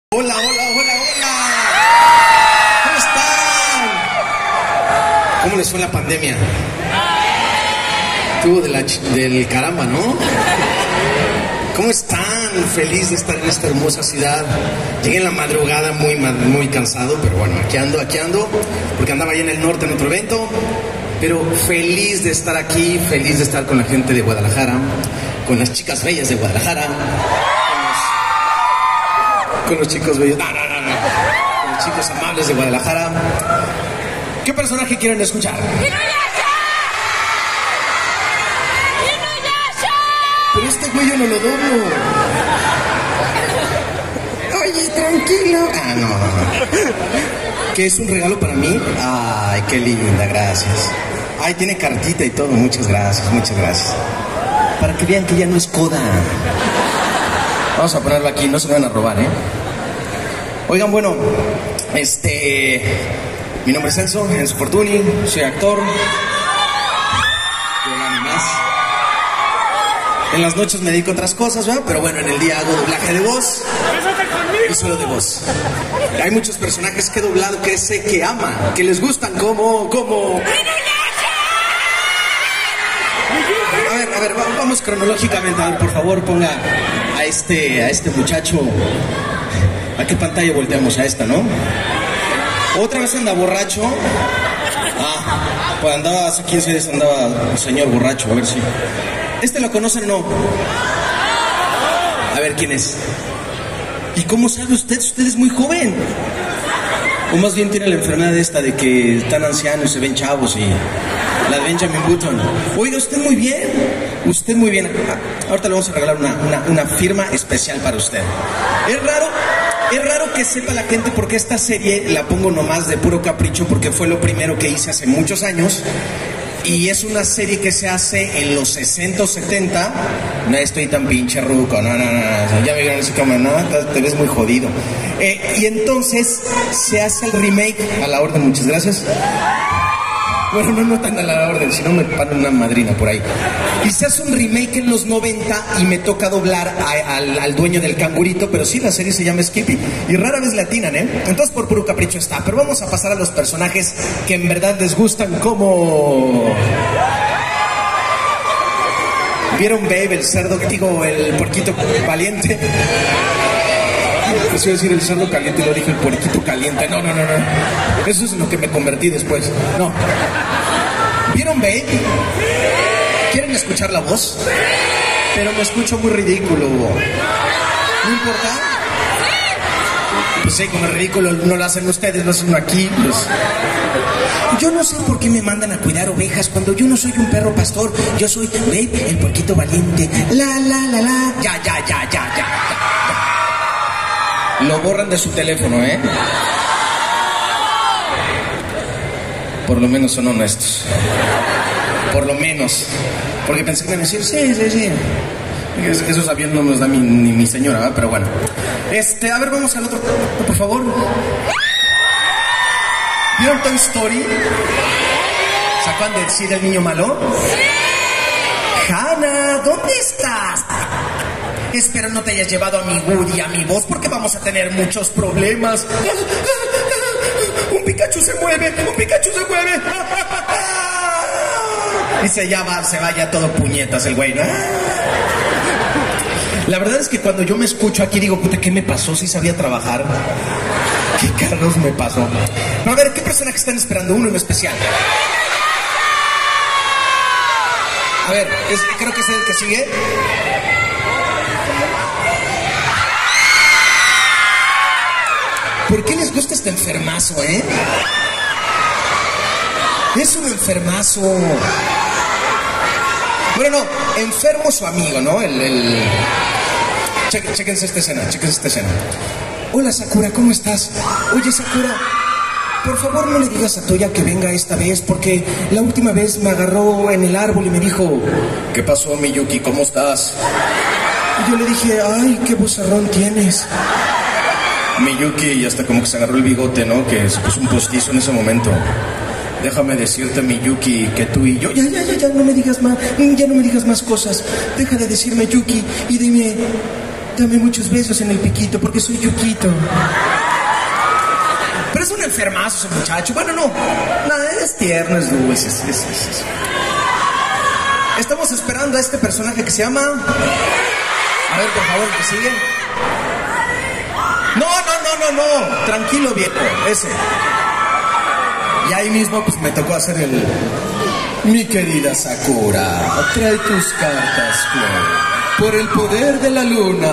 Hola, hola, hola, hola. ¿Cómo están? ¿Cómo les fue la pandemia? Estuvo del caramba, ¿no? ¿Cómo están? Feliz de estar en esta hermosa ciudad. Llegué en la madrugada muy cansado, pero bueno, aquí ando, porque andaba ahí en el norte en otro evento. Pero feliz de estar aquí, feliz de estar con la gente de Guadalajara, con las chicas bellas de Guadalajara, con los chicos bellos, con los chicos amables de Guadalajara. ¿Qué personaje quieren escuchar? Pero este güey yo no lo doblo. Oye, tranquilo. No. ¿Qué es un regalo para mí? Ay, qué linda, gracias. Ay, tiene cartita y todo, muchas gracias. Para que vean que ya no es coda. Vamos a ponerlo aquí, no se me van a robar, ¿eh? Oigan, bueno, mi nombre es Enzo Fortuny, soy actor. En las noches me dedico a otras cosas, ¿verdad? Pero bueno, en el día hago doblaje de voz y solo de voz. Hay muchos personajes que he doblado que sé que aman, que les gustan como... A ver, vamos cronológicamente. A ver, por favor, ponga a este muchacho. ¿A qué pantalla volteamos? A esta, ¿no? Otra vez anda borracho. Pues andaba, hace 15 días andaba un señor borracho, a ver si... ¿Lo conocen o no? A ver, ¿quién es? ¿Y cómo sabe usted? Usted es muy joven. O más bien tiene la enfermedad esta de que están ancianos, se ven chavos y... La de Benjamin Button. Oiga, usted muy bien. Ahorita le vamos a regalar una firma especial para usted. Es raro que sepa la gente porque esta serie la pongo nomás de puro capricho porque fue lo primero que hice hace muchos años. Y es una serie que se hace en los 60 o 70. No estoy tan pinche ruco, no. Ya me vieron así como, no, te ves muy jodido. Y entonces se hace el remake a la orden, muchas gracias. Bueno, no tan a la orden, si no me paran una madrina por ahí. Y se hace un remake en los 90 y me toca doblar al dueño del cangurito, pero sí, la serie se llama Skippy. Y rara vez le atinan, ¿eh? Entonces por puro capricho está. Pero vamos a pasar a los personajes que en verdad les gustan como... ¿Vieron Babe, el cerdo, el puerquito valiente? Pues iba a decir el cerdo caliente y lo dije el puerquito caliente. No. Eso es en lo que me convertí después. No. ¿Vieron Babe? ¿Quieren escuchar la voz? Pero me escucho muy ridículo. ¿No importa? Pues sí, como es ridículo no lo hacen ustedes, lo hacen uno aquí. Pues... Yo no sé por qué me mandan a cuidar ovejas cuando yo no soy un perro pastor. Yo soy Babe, el puerquito valiente. La. Ya. Lo borran de su teléfono, ¿eh? Por lo menos son honestos. Por lo menos. Porque pensé que iban a decir, sí. Esos aviones no nos da ni mi señora, ¿verdad? Pero bueno. A ver, vamos al otro, por favor. ¿Vieron Toy Story? ¿Se acaban de decir el niño malo? ¡Sí! Hannah, ¿dónde estás? Espero no te hayas llevado a mi Woody, a mi voz, porque vamos a tener muchos problemas. Un Pikachu se mueve. Y se vaya todo puñetas el güey, ¿no? La verdad es que cuando yo me escucho aquí digo, puta, ¿qué me pasó? ¿Sí sabía trabajar? ¿Qué carros me pasó? Pero a ver, ¿qué personaje están esperando? Uno en especial. A ver, creo que es el que sigue. ¿Por qué les gusta este enfermazo, eh? Es un enfermazo. Bueno, no, enfermo su amigo, ¿no? Chéquense esta escena. Hola, Sakura, ¿cómo estás? Oye, Sakura, por favor no le digas a Toya que venga esta vez, porque la última vez me agarró en el árbol y me dijo, ¿qué pasó, Miyuki? ¿Cómo estás? Y yo le dije, ay, qué vozarrón tienes. Miyuki, y hasta como que se agarró el bigote, ¿no? Que se puso un postizo en ese momento. Déjame decirte, Miyuki, que tú y yo... Ya, no me digas más cosas. Deja de decirme Yuki y dime... dame muchos besos en el piquito porque soy Yuquito. Pero es un enfermazo ese muchacho. Bueno, no, es tierno, es dulce, es. Estamos esperando a este personaje que se llama... A ver, por favor, que sigue. No, tranquilo, viejo, ese. Y ahí mismo pues me tocó hacer el... Mi querida Sakura, trae tus cartas, Flor, por el poder de la luna.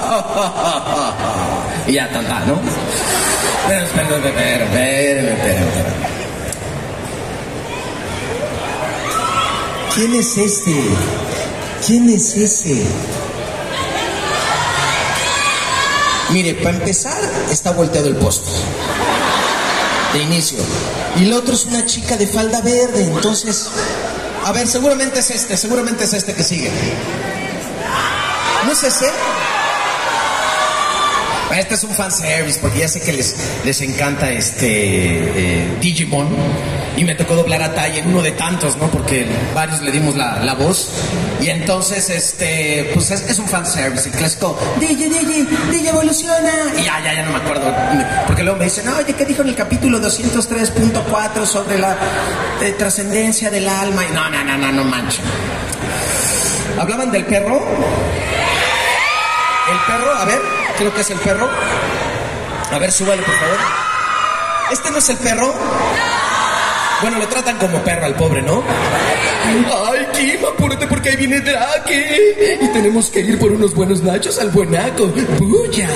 Y ya, tanta, ¿no? Pero, espérame. ¿Quién es este? ¿Quién es ese? Mire, para empezar, está volteado el poste. De inicio. Y el otro es una chica de falda verde, entonces... A ver, seguramente es este que sigue. ¿No es ese? Este es un fanservice, porque ya sé que les encanta Digimon. Y me tocó doblar a Tai en uno de tantos, ¿no? Porque varios le dimos la voz. Y entonces, pues es un fanservice, el clásico DJ evoluciona. Y ya no me acuerdo. Porque luego me dicen, oye, ¿qué dijo en el capítulo 203.4 sobre la trascendencia del alma? Y no manchen. ¿Hablaban del perro? El perro, a ver, creo que es el perro. A ver, súbale, por favor. ¿Este no es el perro? Bueno, lo tratan como perro al pobre, ¿no? Ay, Kim, apúrate porque ahí viene Drake. Y tenemos que ir por unos buenos nachos al buenaco. ¡Buya!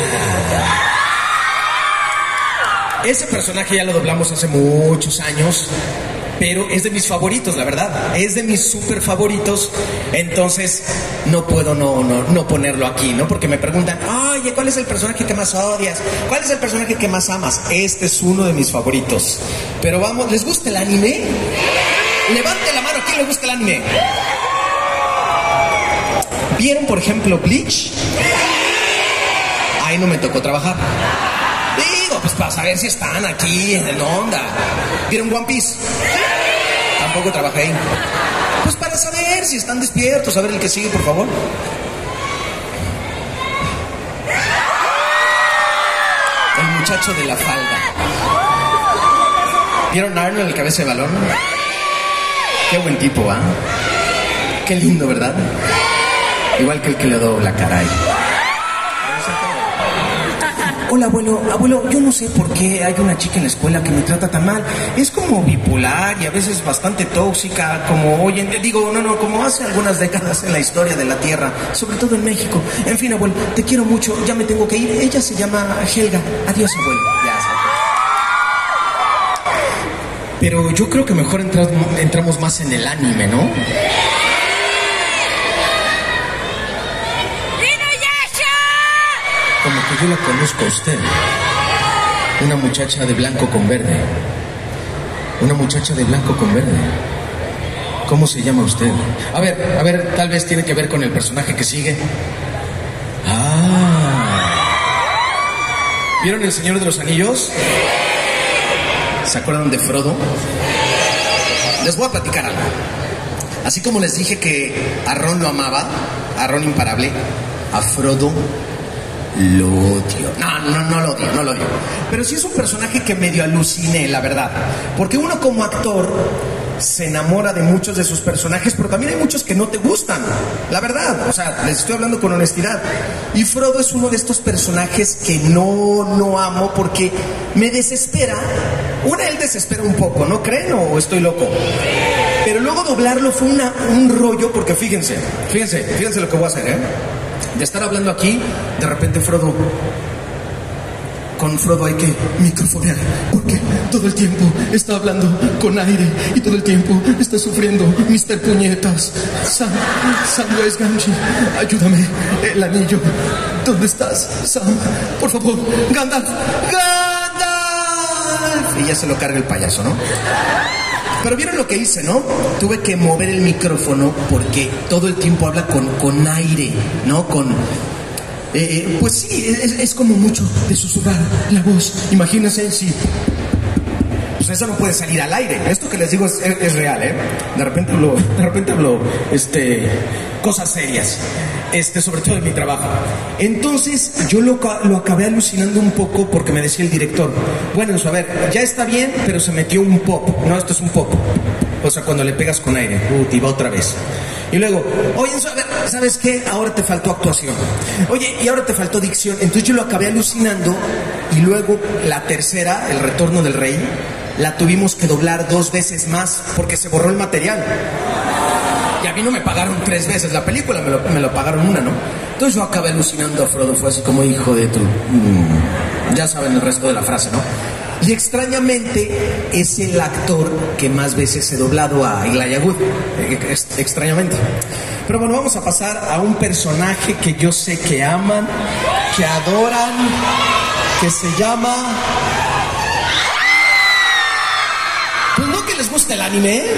Ese personaje ya lo doblamos hace muchos años, pero es de mis favoritos, la verdad. Es de mis súper favoritos. Entonces, no puedo no ponerlo aquí, ¿no? Porque me preguntan, oye, ¿cuál es el personaje que más odias? ¿Cuál es el personaje que más amas? Este es uno de mis favoritos. Pero vamos, ¿les gusta el anime? Levante la mano, ¿quién le gusta el anime? ¿Vieron, por ejemplo, Bleach? Ahí no me tocó trabajar. Digo, pues para saber si están aquí en onda. ¿Vieron One Piece? Tampoco trabajé ahí. Pues para saber si están despiertos. A ver el que sigue, por favor. El muchacho de la falda. ¿Vieron a Arnold, el cabeza de balón? Qué buen tipo, ¿ah? Qué lindo, ¿verdad? Igual que el que le dobla, caray. Hola, abuelo, yo no sé por qué hay una chica en la escuela que me trata tan mal. Es como bipolar y a veces bastante tóxica, como hoy en día, como hace algunas décadas en la historia de la Tierra, sobre todo en México. En fin, abuelo, te quiero mucho, ya me tengo que ir. Ella se llama Helga. Adiós, abuelo. Ya está. Pero yo creo que mejor entramos más en el anime, ¿no? Como que yo la conozco a usted. Una muchacha de blanco con verde. Una muchacha de blanco con verde. ¿Cómo se llama usted? A ver, tal vez tiene que ver con el personaje que sigue. ¿Vieron El Señor de los Anillos? ¿Se acuerdan de Frodo? Les voy a platicar algo. Así como les dije que a Ron lo amaba, a Ron imparable, a Frodo lo odio. No lo odio. Pero sí es un personaje que medio aluciné, la verdad. Porque uno como actor se enamora de muchos de sus personajes, pero también hay muchos que no te gustan, la verdad. O sea, les estoy hablando con honestidad. Y Frodo es uno de estos personajes que no amo porque me desespera. Él desespera un poco, ¿no creen? ¿O estoy loco? Pero luego doblarlo fue un rollo, porque fíjense lo que voy a hacer, ¿eh? De estar hablando aquí, de repente con Frodo hay que microfonear, porque todo el tiempo está hablando con aire y todo el tiempo está sufriendo. Mr. Puñetas, Samwise Gamgee, ayúdame, el anillo, ¿dónde estás, Sam? Por favor, Gandalf. Y ya se lo carga el payaso, ¿no? Pero vieron lo que hice, ¿no? Tuve que mover el micrófono porque todo el tiempo habla con aire, ¿no? Pues sí, es como mucho de susurrar la voz. Imagínense si... Pues eso no puede salir al aire. Esto que les digo es real, ¿eh? De repente hablo cosas serias. sobre todo en mi trabajo. Entonces yo lo acabé alucinando un poco porque me decía el director, bueno, a ver, ya está bien, pero se metió un pop. No, esto es un pop. O sea, cuando le pegas con aire, y va otra vez. Y luego, oye, a ver, ¿sabes qué? Ahora te faltó actuación. Oye, y ahora te faltó dicción. Entonces yo lo acabé alucinando y luego la tercera, El Retorno del Rey, la tuvimos que doblar 2 veces más porque se borró el material. Y a mí no me pagaron 3 veces la película, me lo pagaron una, ¿no? Entonces yo acabé alucinando a Frodo, fue así como hijo de tu... Ya saben el resto de la frase, ¿no? Y extrañamente es el actor que más veces he doblado a Elijah Wood, extrañamente. Pero bueno, vamos a pasar a un personaje que yo sé que aman, que adoran, que se llama... Pues no que les guste el anime, ¿eh?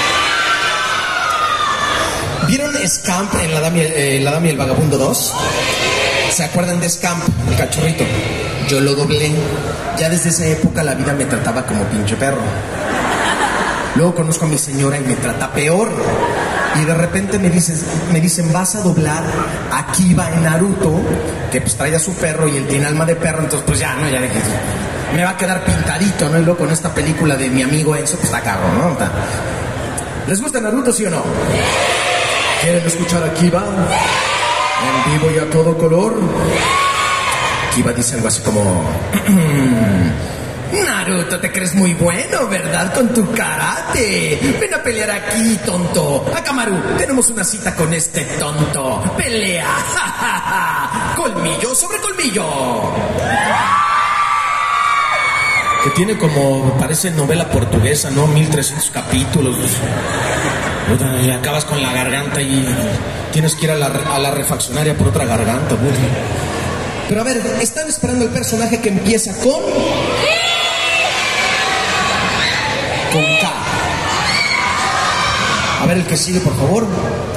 ¿Vieron Scamp en La Dama y el Vagabundo 2? ¿Se acuerdan de Scamp, el cachorrito? Yo lo doblé. Ya desde esa época la vida me trataba como pinche perro. Luego conozco a mi señora y me trata peor. Y de repente me dicen, vas a doblar a Kiba en Naruto, que pues trae a su perro y él tiene alma de perro, entonces pues ya, ¿no? Ya dije, me va a quedar pintadito, ¿no? Y luego con esta película de mi amigo Enzo, pues está cabrón, ¿no? ¿Les gusta Naruto, sí o no? ¿Quieren escuchar a Kiba? En vivo y a todo color. Kiba dice algo así como... Naruto, te crees muy bueno, ¿verdad? Con tu karate. Ven a pelear aquí, tonto. Akamaru, tenemos una cita con este tonto. Pelea. ¡Ja, ja, ja! Colmillo sobre colmillo. Que tiene como, parece novela portuguesa, ¿no? 1300 capítulos. Y acabas con la garganta y tienes que ir a la refaccionaria por otra garganta. Pero a ver, están esperando el personaje que empieza con K. A ver, el que sigue, por favor.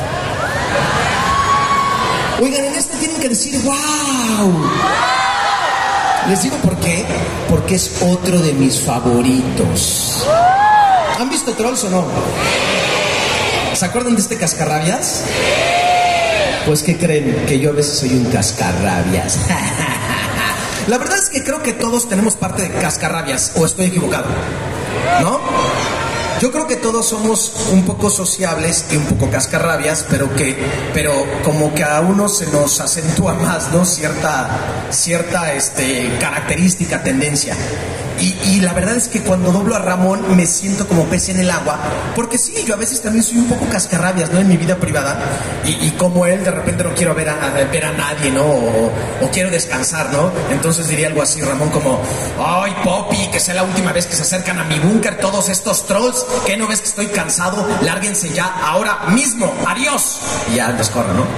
Oigan, en este tienen que decir ¡wow! Les digo por qué. Porque es otro de mis favoritos. ¿Han visto Trolls o no? ¿Se acuerdan de este cascarrabias? Pues, ¿qué creen? Que yo a veces soy un cascarrabias. La verdad es que creo que todos tenemos parte de cascarrabias, o estoy equivocado, ¿no? Yo creo que todos somos un poco sociables y un poco cascarrabias, pero como que a uno se nos acentúa más, ¿no? Cierta característica, tendencia. Y la verdad es que cuando doblo a Ramón me siento como pez en el agua, porque sí, yo a veces también soy un poco cascarrabias, ¿no? En mi vida privada, y como él de repente no quiero ver a nadie, ¿no? O quiero descansar, ¿no? Entonces diría algo así, Ramón, como, ¡ay, Poppy, que sea la última vez que se acercan a mi búnker todos estos trolls! ¿Qué no ves que estoy cansado? Lárguense ya, ahora mismo, adiós. Y ya les corro, ¿no?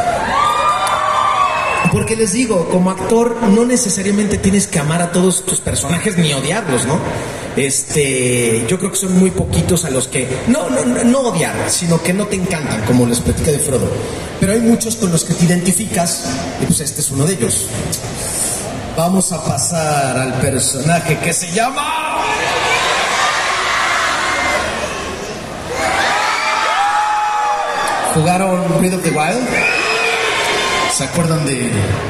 Porque les digo, como actor no necesariamente tienes que amar a todos tus personajes ni odiarlos, ¿no? Yo creo que son muy poquitos a los que no odiar, sino que no te encantan, como les platicé de Frodo. Pero hay muchos con los que te identificas y pues este es uno de ellos. Vamos a pasar al personaje que se llama... ¿Jugaron Breath of the Wild? ¿Se acuerdan de...?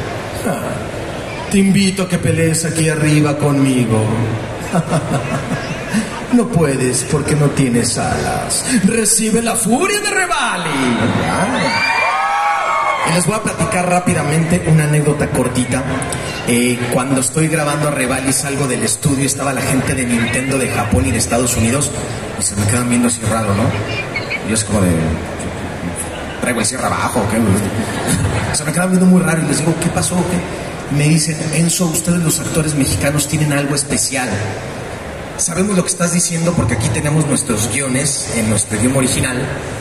Te invito a que pelees aquí arriba conmigo. No puedes porque no tienes alas. Recibe la furia de Revali. Y les voy a platicar rápidamente una anécdota cortita. Cuando estoy grabando a Revali, salgo del estudio, estaba la gente de Nintendo de Japón y de Estados Unidos y se me quedan viendo así raro, ¿no? Y es como de... ¿traigo el cierre abajo o qué? Se me quedan viendo muy raro y les digo, ¿qué pasó? ¿Qué? Me dicen, Enzo, ustedes los actores mexicanos tienen algo especial. Sabemos lo que estás diciendo porque aquí tenemos nuestros guiones en nuestro idioma original,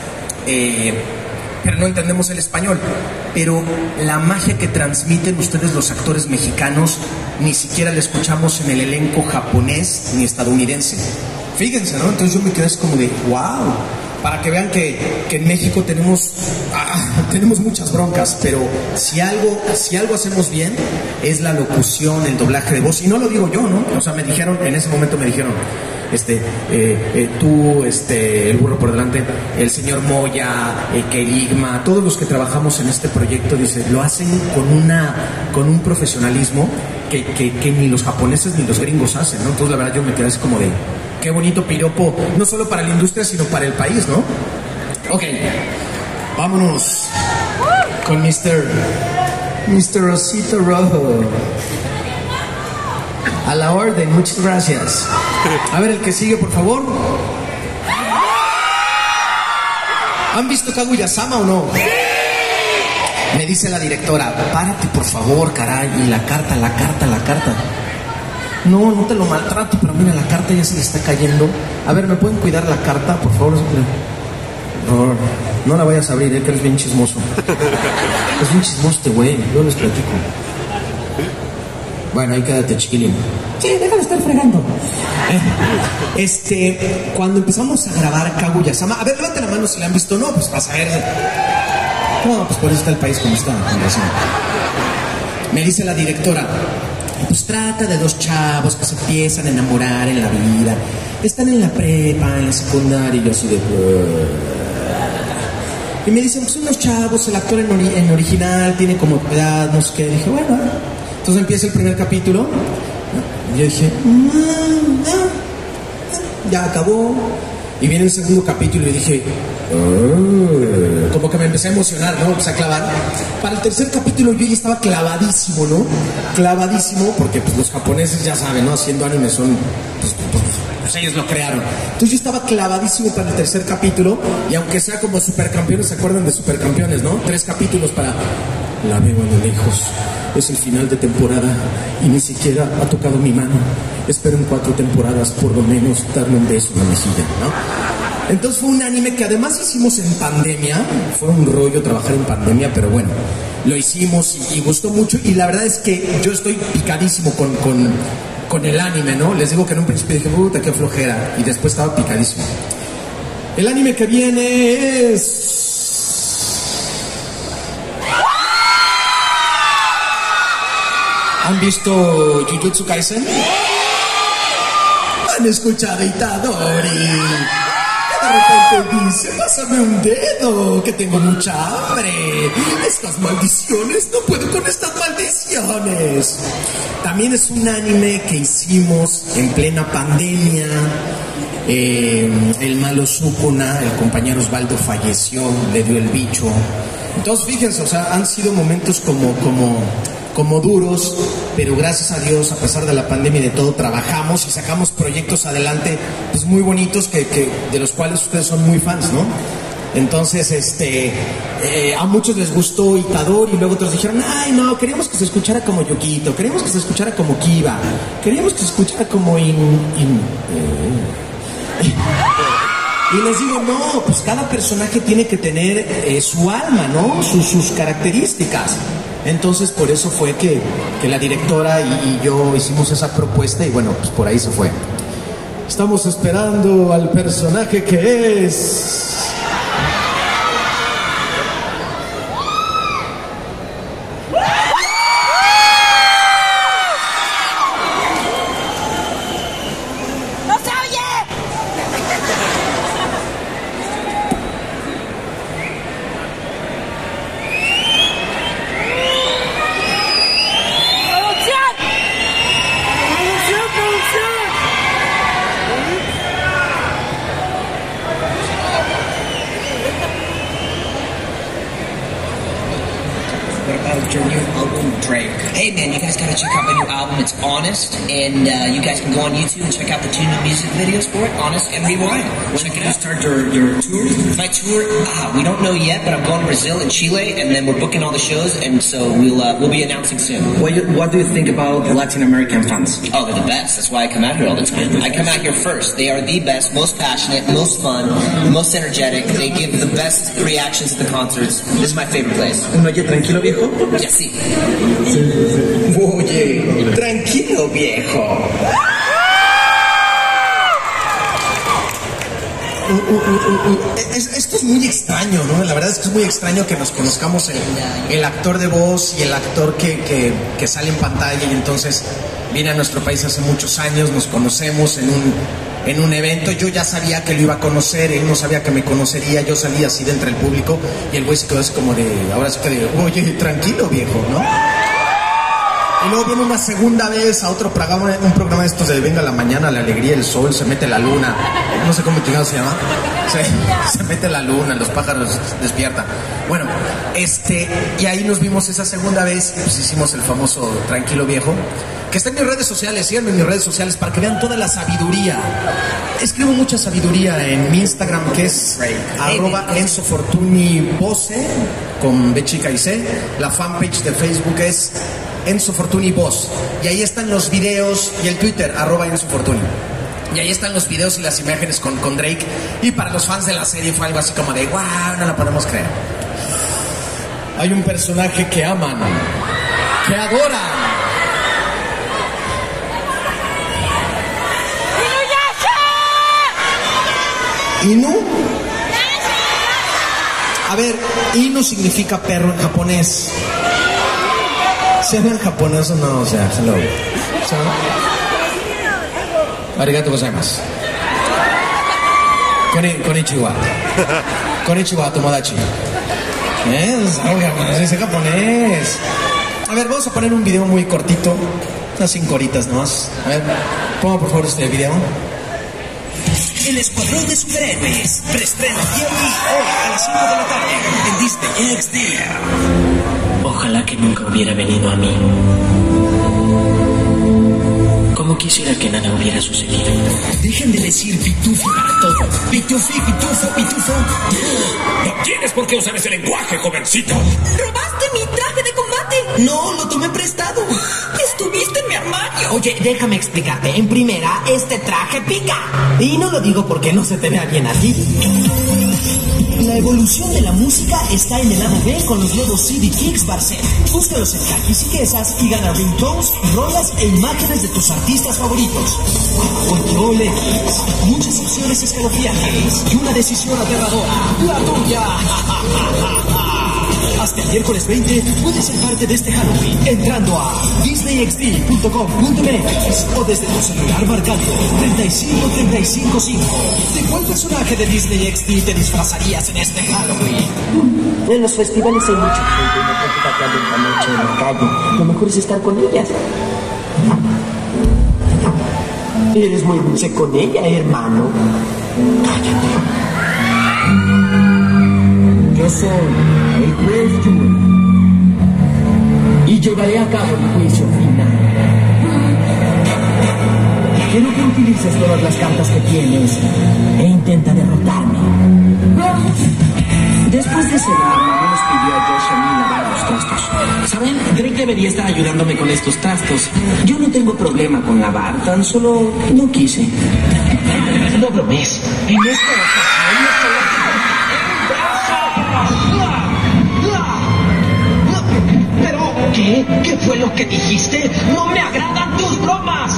pero no entendemos el español. Pero la magia que transmiten ustedes los actores mexicanos ni siquiera la escuchamos en el elenco japonés ni estadounidense. Fíjense, ¿no? Entonces yo me quedé como de, wow. Para que vean que en México tenemos muchas broncas, pero si algo hacemos bien es la locución, el doblaje de voz. Y no lo digo yo, ¿no? O sea, en ese momento me dijeron, tú, el burro por delante, el señor Moya, Kerigma, todos los que trabajamos en este proyecto, dice, lo hacen con un profesionalismo que ni los japoneses ni los gringos hacen, ¿no? Entonces la verdad yo me quedé así como de, qué bonito piropo, no solo para la industria, sino para el país, ¿no? Ok, vámonos con Mr. Osito Rojo. A la orden, muchas gracias. A ver, el que sigue, por favor. ¿Han visto Kaguya-sama o no? Me dice la directora, párate por favor, caray. Y la carta. No te lo maltrato, pero mira, la carta ya se le está cayendo. A ver, ¿me pueden cuidar la carta, por favor? No la vayas a abrir, que eres bien chismoso. Es bien chismoso este güey, yo les platico. Bueno, ahí quédate, chiquilín. Sí, déjalo estar fregando. Cuando empezamos a grabar Kaguya-sama, a ver, levanta la mano si la han visto. No, pues vas a ver. No, pues por eso está el país como está, con razón. Me dice la directora, pues trata de dos chavos que se empiezan a enamorar en la vida. Están en la prepa, en la secundaria, y yo así de... Y me dicen, pues unos chavos, el actor en original tiene como edad, no sé qué. Dije, bueno, entonces empieza el primer capítulo. Y yo dije, ya acabó. Y viene el segundo capítulo y dije, como que me empecé a emocionar, ¿no? Empecé a clavar. Para el tercer capítulo yo ya estaba clavadísimo, ¿no? Clavadísimo, porque pues los japoneses ya saben, ¿no? Haciendo anime son... Pues ellos lo crearon. Entonces yo estaba clavadísimo para el tercer capítulo. Y aunque sea como Supercampeones, ¿se acuerdan de Supercampeones, no? 3 capítulos para... La veo a lo lejos. Es el final de temporada y ni siquiera ha tocado mi mano. Espero en 4 temporadas por lo menos darle un beso en la mejilla, ¿no? Entonces fue un anime que además hicimos en pandemia. Fue un rollo trabajar en pandemia, pero bueno, lo hicimos y gustó mucho. Y la verdad es que yo estoy picadísimo con el anime, ¿no? Les digo que en un principio dije, puta, qué flojera. Y después estaba picadísimo. El anime que viene es... ¿Han visto Jujutsu Kaisen? ¿Han escuchado Itadori? Que de repente dice, pásame un dedo, que tengo mucha hambre. Estas maldiciones, no puedo con estas maldiciones. También es un anime que hicimos en plena pandemia. El malo Sukuna, el compañero Osvaldo falleció, le dio el bicho. Entonces fíjense, o sea, han sido momentos como duros, pero gracias a Dios, a pesar de la pandemia y de todo, trabajamos y sacamos proyectos adelante, pues muy bonitos, de los cuales ustedes son muy fans, ¿no? Entonces, a muchos les gustó Itadori y luego otros dijeron, ay no, queríamos que se escuchara como Yukito, queríamos que se escuchara como Kiba, queríamos que se escuchara como y les digo, no, pues cada personaje tiene que tener su alma, ¿no? Sus características. Entonces por eso fue que la directora y yo hicimos esa propuesta y bueno, pues por ahí se fue. Estamos esperando al personaje que es... your new album, Drake? Hey man, you guys gotta check out my new album. It's Honest, and you guys can go on YouTube and check out the 2 new music videos for it, Honest and Rewind. Check it out. Start your tour? My tour, we don't know yet, but I'm going to Brazil and Chile, and then we're booking all the shows, and so we'll be announcing soon. What do you think about the Latin American fans? Oh, they're the best. That's why I come out here all the time. I come out here first. They are the best, most passionate, most fun, most energetic. They give the best reactions at the concerts. This is my favorite place. Oye, tranquilo, viejo. Ya, sí. Oye, tranquilo, viejo. Esto es muy extraño, ¿no? La verdad es que es muy extraño que nos conozcamos el actor de voz y el actor que sale en pantalla y entonces viene a nuestro país hace muchos años, nos conocemos en en un evento. Yo ya sabía que lo iba a conocer, él no sabía que me conocería. Yo salí así de entre el público y el güey se quedó así como de, ahora sí que de, oye, tranquilo viejo, ¿no? Y luego viene una segunda vez a otro programa, un programa de estos de Venga la Mañana, La Alegría, El Sol, Se Mete la Luna, no sé cómo chingado se llama, se mete la luna, los pájaros despiertan. Bueno, y ahí nos vimos esa segunda vez, pues hicimos el famoso Tranquilo Viejo, que está en mis redes sociales, síganme en mis redes sociales para que vean toda la sabiduría. Escribo mucha sabiduría en mi Instagram, que es @EnzoFortuniVoce, con B chica y C. La fanpage de Facebook es Enzo Fortuni Voz, y ahí están los videos, y el Twitter, @EnzoFortuni. Y ahí están los videos y las imágenes con Drake. Y para los fans de la serie fue algo así como de, wow, no lo podemos creer. Hay un personaje que aman, que adoran. ¿Inu? A ver, Inu significa perro en japonés. ¿Se habla en japonés o no? O sea, hello. Arigato gozaimasu. Konnichiwa. Konnichiwa, tomodachi. Es japonés. A ver, vamos a poner un video muy cortito. Unas 5 horitas nomás. A ver, ponga por favor este video. El Escuadrón de Superhéroes preestrena hoy a las 5 de la tarde en Disney XD. Ojalá que nunca hubiera venido a mí. Como quisiera que nada hubiera sucedido. Dejen de decir pitufo para todo. Pitufi, pitufo, pitufo. No tienes por qué usar ese lenguaje, jovencito. ¿Robaste mi traje de combate? No, lo tomé prestado. Estuviste en mi armario. Oye, déjame explicarte. En primera, este traje pica. Y no lo digo porque no se te vea bien a ti. La evolución de la música está en el lado B con los nuevos CD Kicks Barcel. Búscalos en Kakis y Quesas y gana ringtones, rolas e imágenes de tus artistas favoritos. Control X, muchas opciones escalofriantes y una decisión aterradora. La tuya. Hasta el miércoles 20 puedes ser parte de este Halloween entrando a disneyxd.com.mx o desde tu celular marcando 35355. ¿De cuál personaje de Disney XD te disfrazarías en este Halloween? En los festivales hay mucha gente y no puedo patear esta noche en la calle. Lo mejor es estar con ellas. Eres muy dulce con ella, hermano. Cállate. Yo soy el juez Jun y llevaré a cabo el juicio final. Quiero que utilices todas las cartas que tienes e intenta derrotarme. Después de cenar, mamá nos pidió a Josh y a mí lavar los trastos. ¿Saben? Drake debería estar ayudándome con estos trastos. Yo no tengo problema con lavar, tan solo no quise. No bromees. En esta ocasión no solo... ¿Pero qué? ¿Qué fue lo que dijiste? ¡No me agradan tus bromas!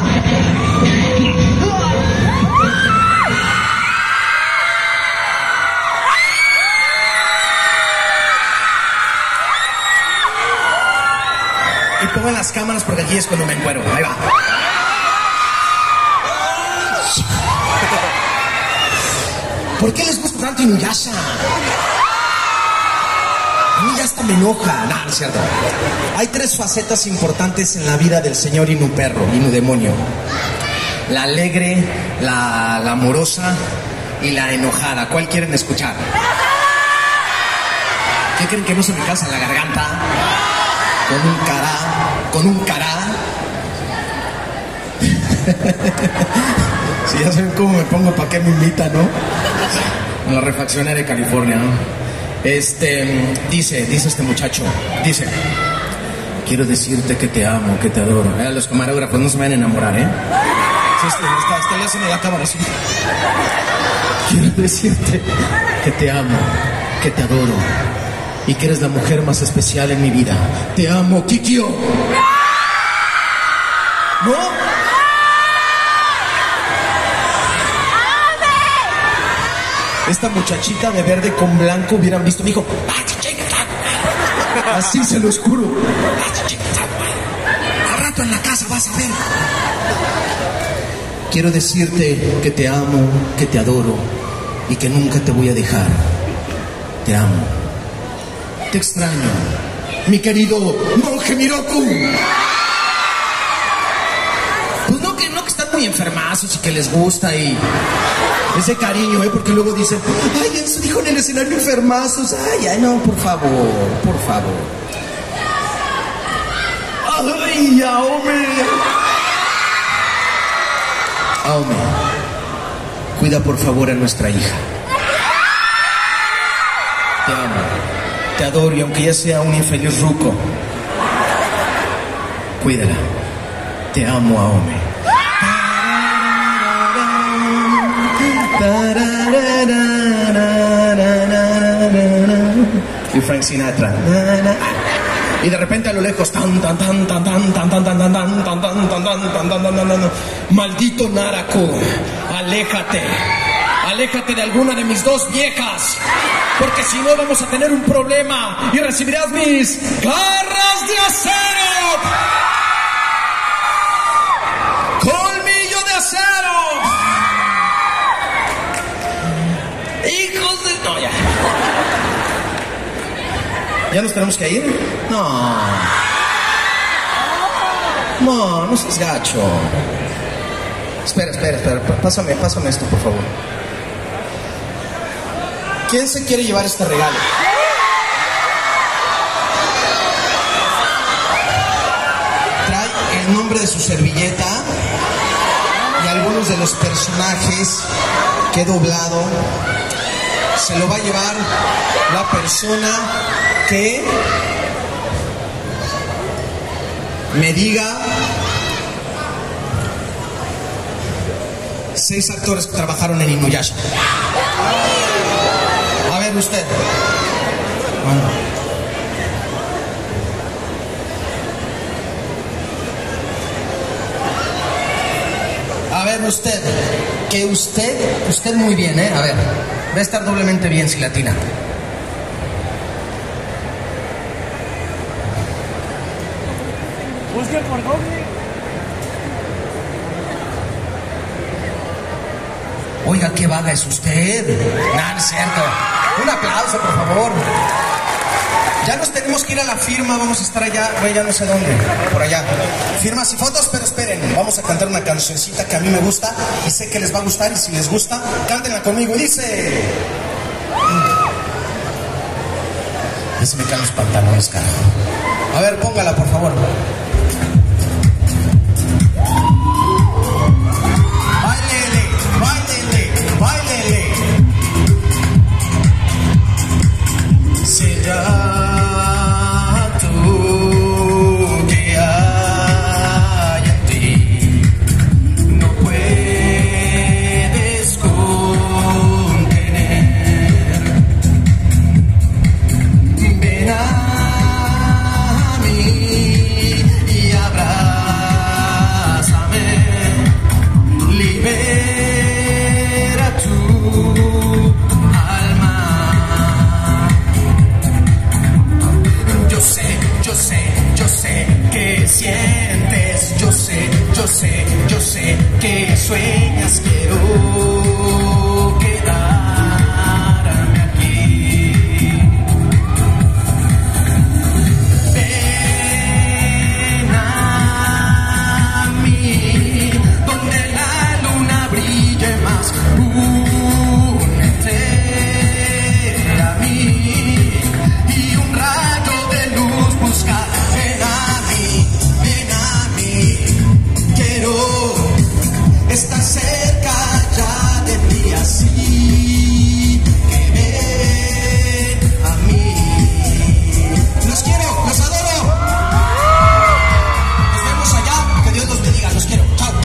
Y pongan las cámaras porque aquí es cuando me encuero. Ahí va. ¿Por qué les gusta tanto Inuyasha? A mí ya hasta me enoja. No, no es cierto. Hay 3 facetas importantes en la vida del señor Inu Perro, Inu Demonio. La alegre, la amorosa y la enojada. ¿Cuál quieren escuchar? ¿Qué creen que no se me cansa la garganta? Con un cará. Si ya saben cómo me pongo, ¿para qué me invitan, no? A la refaccionaria de California, ¿no? Dice este muchacho, dice: quiero decirte que te amo, que te adoro. Los camarógrafos no se me van a enamorar, ¿eh? Sí, hasta le hacen a la cámara así. Quiero decirte que te amo, que te adoro y que eres la mujer más especial en mi vida. Te amo, Kikyo. ¿No? Esta muchachita de verde con blanco hubieran visto, me dijo, así se los juro. Al rato en la casa vas a ver. quiero decirte que te amo, que te adoro y que nunca te voy a dejar. Te amo. Te extraño, mi querido monje Miroku. Pues no que están muy enfermazos y que les gusta y ese cariño, porque luego dicen, ay, eso dijo en el escenario enfermazos. Ay, no, por favor, por favor. Ay, Aome. Aome, cuida por favor a nuestra hija. Te amo, te adoro y aunque ella sea un infeliz ruco, cuídala. Te amo, Aome. Y Frank Sinatra. Y de repente a lo lejos, maldito Naraku, aléjate, aléjate de alguna de mis dos viejas, porque si no vamos a tener un problema y recibirás mis garras de acero, colmillo de acero. Hijos de... No, ya. ¿Ya nos tenemos que ir? No. No, no seas gacho. Espera. Pásame esto, por favor. ¿Quién se quiere llevar este regalo? Trae el nombre de su servilleta y algunos de los personajes que he doblado. Se lo va a llevar la persona que me diga 6 actores que trabajaron en Inuyasha. A ver usted. Bueno. A ver usted. Que usted muy bien, A ver, va a estar doblemente bien si latina. Busque por doble. Oiga, qué vaga es usted. No, no es cierto. Un aplauso, por favor. Ya nos tenemos que ir a la firma, vamos a estar allá, ya no sé dónde, por allá. Firmas y fotos, pero esperen, vamos a cantar una cancioncita que a mí me gusta y sé que les va a gustar, y si les gusta, cántenla conmigo. Y dice... Ya se me caen los pantalones, carajo. A ver, póngala, por favor.